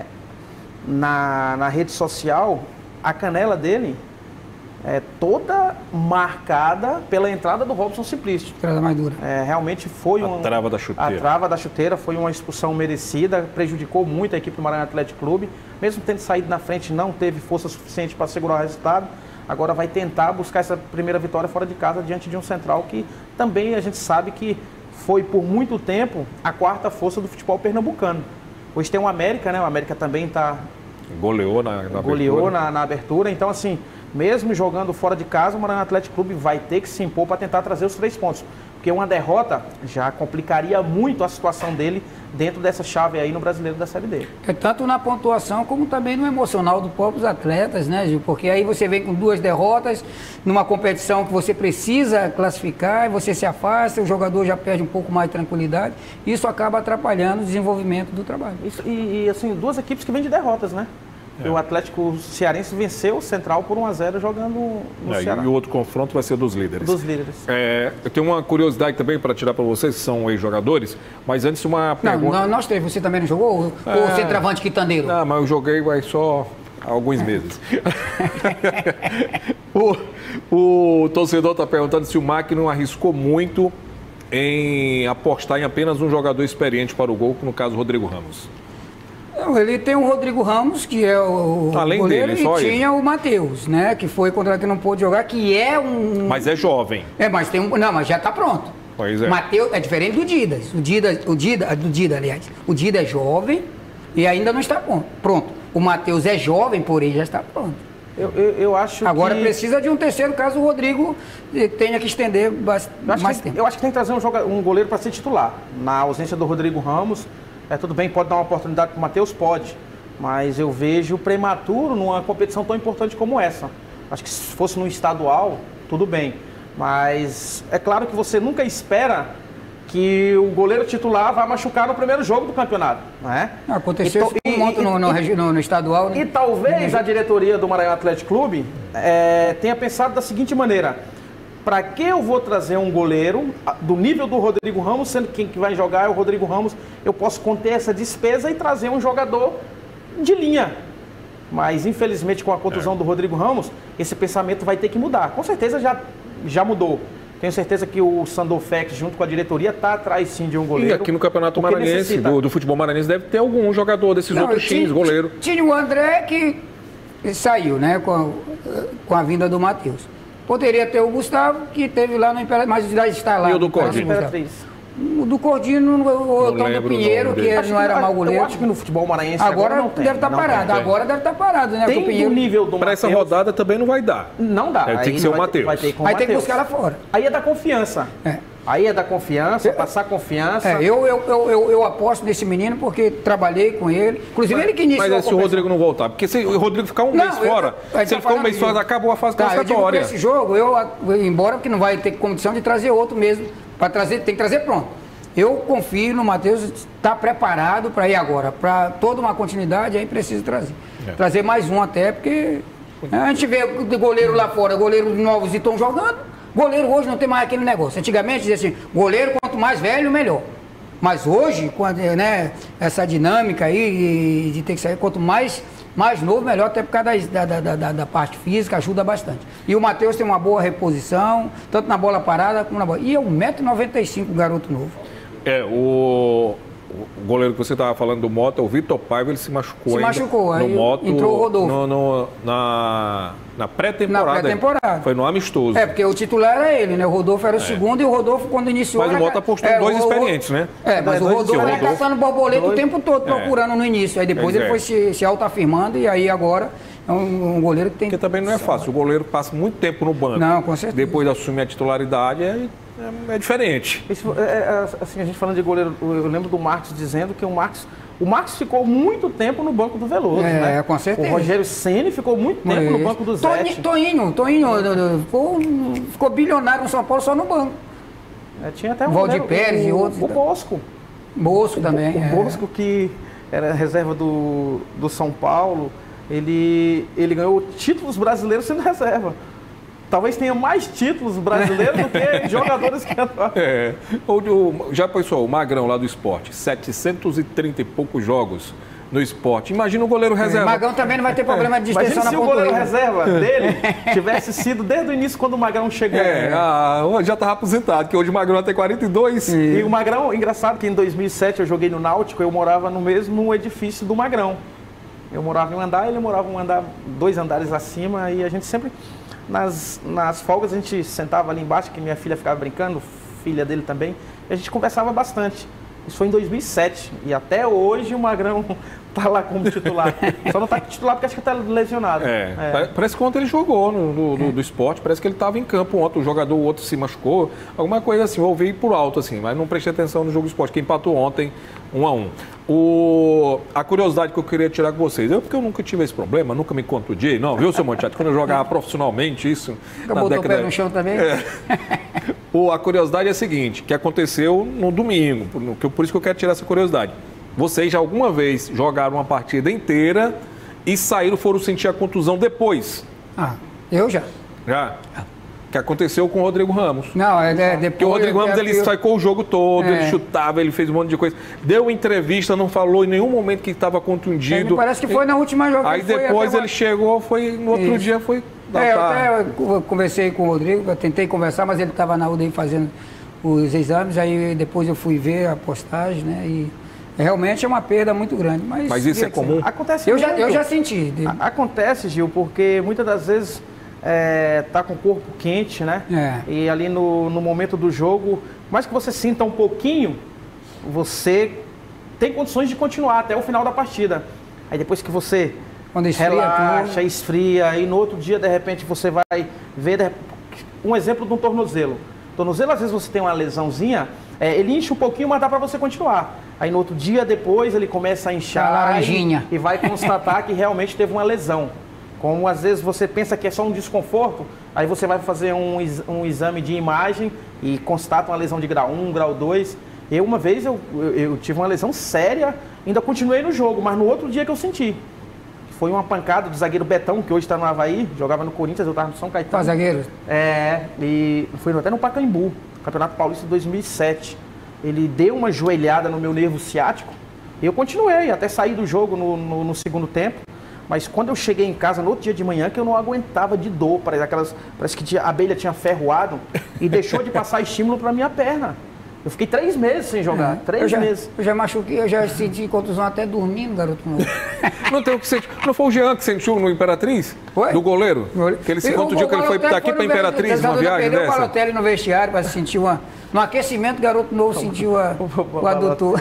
na, na rede social a canela dele é, toda marcada pela entrada do Robson Simplício. Entrada mais dura. É, realmente foi a um, trava da chuteira. A trava da chuteira foi uma expulsão merecida, prejudicou muito a equipe do Maranhão Atlético Clube. Mesmo tendo saído na frente, não teve força suficiente para segurar o resultado. Agora vai tentar buscar essa primeira vitória fora de casa diante de um Central que também a gente sabe que foi por muito tempo a quarta força do futebol pernambucano. Hoje tem o América, né? O América também está... Goleou na, na goleou abertura. Na, na abertura. Então, assim, mesmo jogando fora de casa, o Maranhão Atlético Clube vai ter que se impor para tentar trazer os três pontos. Porque uma derrota já complicaria muito a situação dele dentro dessa chave aí no Brasileiro da Série D. É tanto na pontuação como também no emocional dos próprios atletas, né, Gil? Porque aí você vem com duas derrotas numa competição que você precisa classificar e você se afasta, o jogador já perde um pouco mais de tranquilidade. Isso acaba atrapalhando o desenvolvimento do trabalho. Isso, e, e assim, duas equipes que vêm de derrotas, né? É. O Atlético Cearense venceu o Central por um a zero jogando no é, Ceará. E o outro confronto vai ser dos líderes. Dos líderes. É, eu tenho uma curiosidade também para tirar para vocês, que são ex-jogadores, mas antes uma pergunta... Não, nós três, você também não jogou? É... O centroavante quitandeiro? Não, mas eu joguei vai só há alguns meses. o, o torcedor está perguntando se o M A C não arriscou muito em apostar em apenas um jogador experiente para o gol, no caso Rodrigo Ramos. Não, ele tem o Rodrigo Ramos, que é o Além goleiro, dele, e só tinha ele. o Matheus, né? Que foi contra que não pôde jogar, que é um... Mas é jovem. É, mas tem um... Não, mas já está pronto. Pois é. O Matheus é diferente do Didas. O Dida, o Dida, do Dida, aliás. O Dida é jovem e ainda não está pronto. O Matheus é jovem, porém já está pronto. Eu, eu, eu acho Agora que... precisa de um terceiro caso o Rodrigo tenha que estender mais que, tempo. Eu acho que tem que trazer um, joga, um goleiro para ser titular. Na ausência do Rodrigo Ramos, é tudo bem, pode dar uma oportunidade para o Matheus? Pode. Mas eu vejo prematuro numa competição tão importante como essa. Acho que se fosse no estadual, tudo bem. Mas é claro que você nunca espera que o goleiro titular vai machucar no primeiro jogo do campeonato, não é? Aconteceu e, isso muito no, no, no, no estadual, né? E talvez a diretoria do Maranhão Atlético Clube é, tenha pensado da seguinte maneira: para que eu vou trazer um goleiro do nível do Rodrigo Ramos, sendo que quem que vai jogar é o Rodrigo Ramos, eu posso conter essa despesa e trazer um jogador de linha. Mas infelizmente com a contusão é. do Rodrigo Ramos, esse pensamento vai ter que mudar. Com certeza já, já mudou. Tenho certeza que o Sandor Fex, junto com a diretoria, está atrás sim de um goleiro. E aqui no Campeonato Maranhense, do, do futebol maranhense, deve ter algum jogador desses Não, outros times, goleiro. Tinha o André que saiu, né, com a, com a vinda do Matheus. Poderia ter o Gustavo, que teve lá no Imperatriz, mas já está lá. E o do Cordino? O do Cordino, o Otão do Pinheiro, que ele não era mau goleiro. Eu acho que no futebol maranhense agora, agora não deve estar tá parado. Tem. Agora deve estar tá parado, né? Tem o Pinheiro, do nível do Para essa rodada também não vai dar. Não dá. É, tem que ser o Matheus. Aí tem que buscar lá fora. Aí é da confiança. É. Aí é da confiança, passar confiança. É, eu, eu, eu, eu, eu aposto nesse menino porque trabalhei com ele. Inclusive ele que iniciou. Mas é se o Rodrigo não voltar. Porque se o Rodrigo ficar um Não, mês eu- fora, eu- se ele ficar um mês fora, acabou a fase Tá, eu digo classificatória. que esse jogo, eu, embora porque não vai ter condição de trazer outro mesmo, para trazer, tem que trazer pronto. Eu confio no Matheus, está preparado para ir agora. Para toda uma continuidade, aí precisa trazer. É. Trazer mais um até, porque a gente vê o goleiro lá fora, goleiros novos e estão jogando. Goleiro hoje não tem mais aquele negócio. Antigamente dizia assim, goleiro quanto mais velho, melhor. Mas hoje, quando, né, essa dinâmica aí de ter que sair, quanto mais, mais novo, melhor, até por causa da, da, da, da, da parte física, ajuda bastante. E o Matheus tem uma boa reposição, tanto na bola parada como na bola. E é um metro e noventa e cinco, garoto novo. É, o, o goleiro que você estava falando do Mota, o Vitor Paiva, ele se machucou Se ainda machucou, no aí Moto, entrou o Rodolfo. no, no, na, na pré-temporada. Na pré-temporada. Foi no amistoso. É, porque o titular era ele, né? O Rodolfo era o segundo e o Rodolfo, quando iniciou... Mas o era- Mota apostou em é, dois o- o- experientes, né? É, mas o Dois- Rodolfo o era Rodolfo- caçando borboleta dois- o tempo todo, É. procurando no início. Aí depois Pois ele é. foi se, se autoafirmando e aí agora é um, um goleiro que tem... Porque também não é fácil. O goleiro passa muito tempo no banco. Não, com certeza. Depois de assumir a titularidade, é, é, é diferente. Isso, é, é, assim, a gente falando de goleiro, eu lembro do Marcos dizendo que o Marcos, o Marcos ficou muito tempo no banco do Veloso, É, né? com certeza. O Rogério Ceni ficou muito tempo no Isso. banco do Toni- Zete. Toinho, Toinho, Toinho ficou, ficou bilionário no São Paulo só no banco. É, tinha até um Valdir goleiro, Pérez o, e outros. O Bosco. Bosco também. O, é. o Bosco, que era reserva do, do São Paulo, ele, ele ganhou títulos brasileiros sendo reserva. Talvez tenha mais títulos brasileiros do que jogadores que atuaram. É. O, o, já pensou, o Magrão lá do esporte, setecentos e trinta e poucos jogos no esporte. Imagina o goleiro O reserva. Magão também não vai ter problema de Imagina extensão na se o goleiro pontuação. reserva dele tivesse sido desde o início quando o Magrão chegou. É, ah, já estava aposentado, que hoje o Magrão tem quarenta e dois. E o Magrão, engraçado que em dois mil e sete eu joguei no Náutico, eu morava no mesmo edifício do Magrão. Eu morava em um andar, ele morava um andar, dois andares acima, e a gente sempre, nas, nas folgas, a gente sentava ali embaixo, que minha filha ficava brincando, filha dele também, e a gente conversava bastante. Isso foi em dois mil e sete, e até hoje o Magrão tá lá como titular. Só não tá titular porque acho que tá lesionado. É, pare- parece que ontem ele jogou no, no- no- do esporte, parece que ele estava em campo ontem, o jogador, o outro se machucou, alguma coisa assim, eu ouvi por alto assim, mas não prestei atenção no jogo do esporte, que empatou ontem um a um. O, a curiosidade que eu queria tirar com vocês, eu porque eu nunca tive esse problema, nunca me contundiei, não, viu, seu Monteato? Quando eu jogava profissionalmente isso, Nunca botou o pé no chão também? É. O, a curiosidade é a seguinte, que aconteceu no domingo, por, no- que eu- por isso que eu quero tirar essa curiosidade. Vocês já alguma vez jogaram uma partida inteira e saíram, foram sentir a contusão depois? Ah, eu já. Já? Que aconteceu com o Rodrigo Ramos. Não, é, é depois... Porque o Rodrigo Ramos, é, ele eu- sacou o jogo todo, É. ele chutava, ele fez um monte de coisa. Deu entrevista, não falou em nenhum momento que estava é, contundido. me parece que foi na última jogada. Aí foi depois até ele chegou, foi no outro Isso. dia foi... É, eu tá- até co- conversei com o Rodrigo, eu tentei conversar, mas ele estava na U D I fazendo os exames, aí depois eu fui ver a postagem, né? E realmente é uma perda muito grande. Mas, Mas isso é queria que comum? você- Acontece Eu já, muito. eu já senti. de- A- Acontece, Gil, porque muitas das vezes é, tá com o corpo quente, né? É. E ali no, no momento do jogo, por mais que você sinta um pouquinho, você tem condições de continuar até o final da partida. Aí depois que você Quando esfria relaxa, tudo. esfria, e no outro dia, de repente, você vai ver de- um exemplo de um tornozelo. Tornozelo, às vezes você tem uma lesãozinha, é, ele incha um pouquinho, mas dá para você continuar. Aí no outro dia, depois, ele começa a inchar A laranjinha. e, e vai constatar que realmente teve uma lesão. Como às vezes você pensa que é só um desconforto, aí você vai fazer um, ex- um exame de imagem e constata uma lesão de grau um, grau dois. Eu, uma vez, eu, eu, eu tive uma lesão séria, ainda continuei no jogo, mas no outro dia que eu senti. Foi uma pancada do zagueiro Betão, que hoje está no Havaí, jogava no Corinthians, eu estava no São Caetano. Para zagueiro. É, e foi até no Pacaembu, Campeonato Paulista de dois mil e sete. Ele deu uma joelhada no meu nervo ciático e eu continuei, até sair do jogo no, no, no segundo tempo. Mas quando eu cheguei em casa no outro dia de manhã, que eu não aguentava de dor, parece, aquelas, parece que tinha- a abelha tinha ferroado e deixou de passar estímulo para minha perna. Eu fiquei três meses sem jogar, três eu já, meses. Eu já machuquei, eu já senti contusão até dormindo, garoto novo. Não tem o que sentir. Não foi o Jean que sentiu no Imperatriz? Foi? Do goleiro? Que ele se Eu- contundiu, o que ele foi Balotelli daqui no para Imperatriz, vestiário, uma viagem perdeu o dessa? Balotelli no vestiário para sentir uma... No aquecimento, o garoto novo sentiu a, o adutor.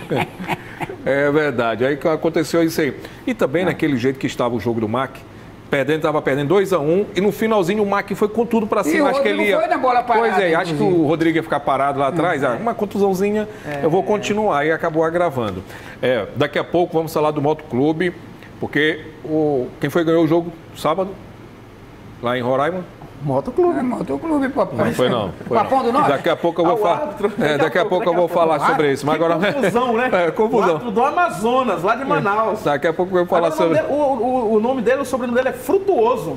É verdade, aí que aconteceu isso aí. E também naquele jeito que estava o jogo do M A C, Perdendo, estava perdendo dois a um e no finalzinho o Mac foi com tudo para cima. E acho o que ele ia... foi na bola parada, Pois é, acho que o Rodrigo ia ficar parado lá atrás. Ah, uma contusãozinha, é... eu vou continuar. E acabou agravando. É, daqui a pouco vamos falar do Motoclube, porque o... quem foi que ganhou o jogo sábado? Lá em Roraima? Motoclube. É, Motoclube, papai. Não foi não. Foi Papão não. do Norte? Daqui a pouco eu vou falar. É, daqui a pouco eu vou falar sobre isso. Mas agora confusão, né? É, confusão. Do, do Amazonas, lá de Manaus. Daqui a pouco eu vou falar agora, sobre. O, o, o nome dele, o sobrenome dele é Frutuoso.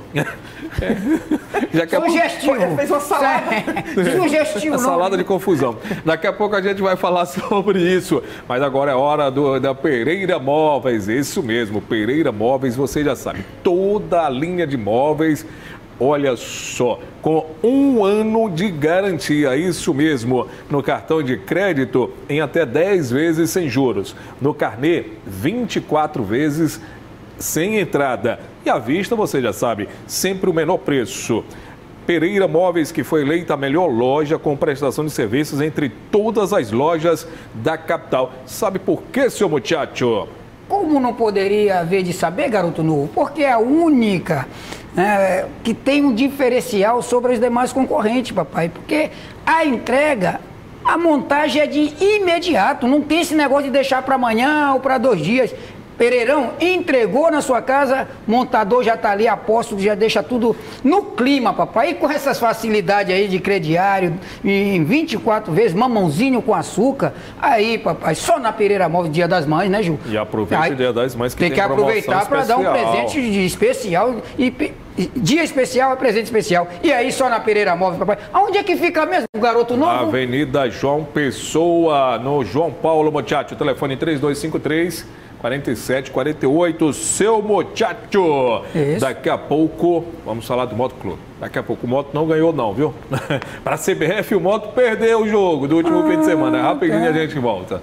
Daqui a Sugestivo. Pouco, ele fez uma salada. Sugestivo. A salada de confusão. Daqui a pouco a gente vai falar sobre isso. Mas agora é hora do, da Pereira Móveis. Isso mesmo, Pereira Móveis, você já sabe. Toda a linha de móveis. Olha só, com um ano de garantia, isso mesmo, no cartão de crédito em até dez vezes sem juros, no carnê vinte e quatro vezes sem entrada e à vista, você já sabe, sempre o menor preço. Pereira Móveis, que foi eleita a melhor loja com prestação de serviços entre todas as lojas da capital. Sabe por quê, seu muchacho? Como não poderia haver de saber, garoto novo? Porque é a única é, que tem um diferencial sobre os demais concorrentes, papai. Porque a entrega, a montagem é de imediato. Não tem esse negócio de deixar para amanhã ou para dois dias. Pereirão entregou na sua casa, montador já está ali a posto, já deixa tudo no clima, papai. E com essas facilidades aí de crediário, em vinte e quatro vezes, mamãozinho com açúcar. Aí, papai, só na Pereira Móveis, Dia das Mães, né, Ju? E aproveita o Dia das Mães, que tem, tem que aproveitar para dar um presente de especial. E dia especial é presente especial. E aí, só na Pereira Móveis, papai. Aonde é que fica mesmo, garoto novo? Avenida João Pessoa, no João Paulo Mochacho. Telefone três dois cinco três, quarenta e sete quarenta e oito, seu muchacho. Isso. Daqui a pouco, vamos falar do Motoclube. Daqui a pouco o Moto não ganhou não, viu? Para a C B F, o Moto perdeu o jogo do último ah, fim de semana. Rapidinho é. A gente volta.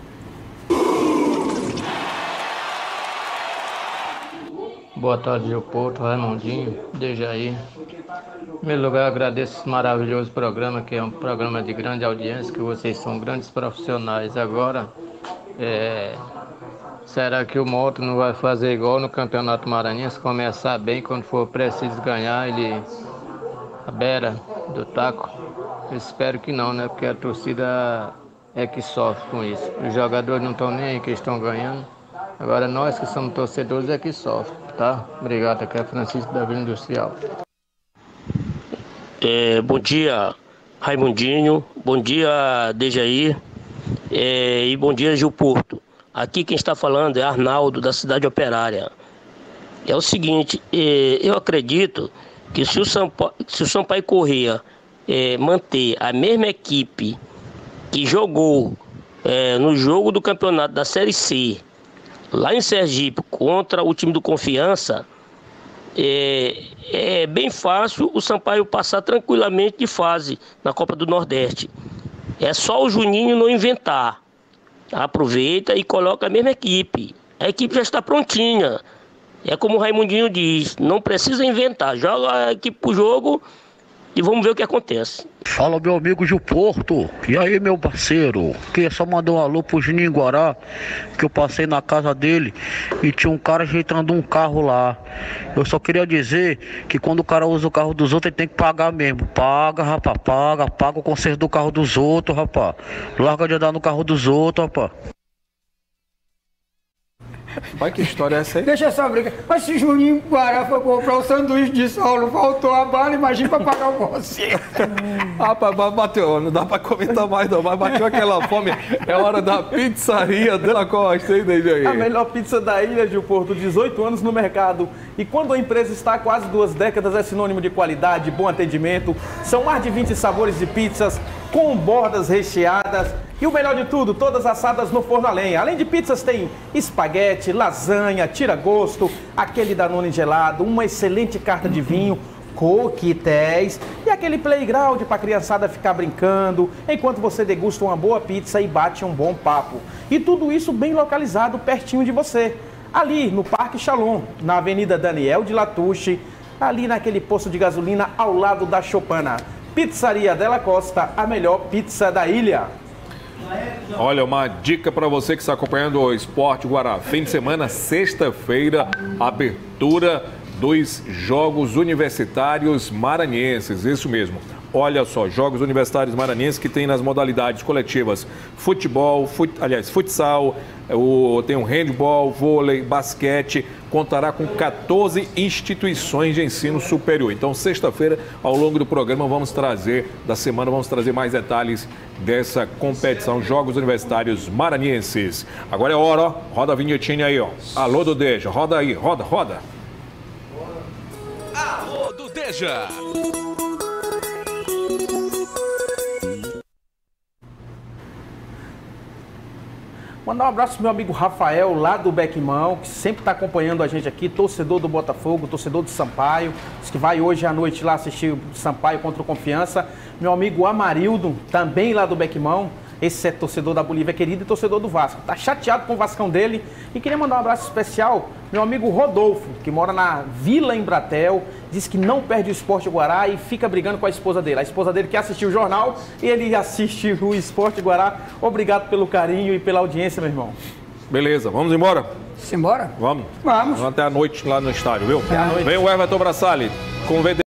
Boa tarde, Gil Porto, Raimundinho, Dejaí. Em primeiro lugar, eu agradeço esse maravilhoso programa, que é um programa de grande audiência, que vocês são grandes profissionais. Agora, é... será que o Moto não vai fazer igual no Campeonato Maranhense, começar bem, quando for preciso ganhar, ele a beira do taco? Eu espero que não, né? Porque a torcida é que sofre com isso. Os jogadores não estão nem aí que estão ganhando. Agora nós que somos torcedores é que sofrem, tá? Obrigado, aqui é Francisco da Vila Industrial. É, bom dia, Raimundinho. Bom dia, Dejaí. É, e bom dia, Gil Porto. Aqui quem está falando é Arnaldo, da Cidade Operária. É o seguinte, é, eu acredito que se o Sampaio, se o Sampaio Corrêa é, manter a mesma equipe que jogou é, no jogo do campeonato da Série C, lá em Sergipe, contra o time do Confiança, é, é bem fácil o Sampaio passar tranquilamente de fase na Copa do Nordeste. É só o Juninho não inventar. Aproveita e coloca a mesma equipe. A equipe já está prontinha. É como o Raimundinho diz, não precisa inventar. Joga a equipe pro jogo e vamos ver o que acontece. Fala, meu amigo Gil Porto. E aí, meu parceiro? Queria só mandar um alô pro Juninho Guará, que eu passei na casa dele e tinha um cara ajeitando um carro lá. Eu só queria dizer que quando o cara usa o carro dos outros, ele tem que pagar mesmo. Paga, rapaz, paga, paga o conserto do carro dos outros, rapaz. Larga de andar no carro dos outros, rapaz. Pai, que história é essa aí? Deixa essa briga. Mas se Juninho Guará foi comprar o sanduíche de Saulo, faltou a bala, imagina pra pagar o conselho. Rapaz, bateu, não dá pra comentar mais não, mas bateu aquela fome. É hora da pizzaria Dela Costa, hein, Dejaí? A melhor pizza da ilha, Gil Porto, dezoito anos no mercado. E quando a empresa está há quase duas décadas, é sinônimo de qualidade, bom atendimento. São mais de vinte sabores de pizzas, com bordas recheadas. E o melhor de tudo, todas assadas no forno a lenha. Além de pizzas, tem espaguete, lasanha, tira-gosto, aquele Danone gelado, uma excelente carta de vinho, coquetéis e aquele playground para a criançada ficar brincando, enquanto você degusta uma boa pizza e bate um bom papo. E tudo isso bem localizado, pertinho de você. Ali no Parque Shalom, na Avenida Daniel de Latouche, ali naquele posto de gasolina ao lado da Chopana. Pizzaria Dela Costa, a melhor pizza da ilha. Olha, uma dica para você que está acompanhando o Esporte Guará. Fim de semana, sexta-feira, abertura dos Jogos Universitários Maranhenses, isso mesmo. Olha só, Jogos Universitários Maranhenses que tem nas modalidades coletivas futebol, fut, aliás, futsal, o, tem um handball, vôlei, basquete, contará com quatorze instituições de ensino superior. Então, sexta-feira, ao longo do programa, vamos trazer, da semana, vamos trazer mais detalhes dessa competição, Jogos Universitários Maranhenses. Agora é hora, ó, roda a vinhetinha aí, ó. Alô do Deja, roda aí, roda, roda. Alô do Deja. Mandar um abraço pro meu amigo Rafael, lá do Bequimão, que sempre está acompanhando a gente aqui, torcedor do Botafogo, torcedor do Sampaio, diz que vai hoje à noite lá assistir o Sampaio contra o Confiança. Meu amigo Amarildo, também lá do Bequimão, esse é torcedor da Bolívia querida e torcedor do Vasco. Tá chateado com o Vascão dele e queria mandar um abraço especial meu amigo Rodolfo, que mora na Vila Embratel, diz que não perde o Esporte Guará e fica brigando com a esposa dele. A esposa dele quer assistir o jornal e ele assiste o Esporte Guará. Obrigado pelo carinho e pela audiência, meu irmão. Beleza, vamos embora? Simbora? Vamos. Vamos. Vamos até a noite lá no estádio, viu? Até a noite. Vem o Everton Brassali com o V D.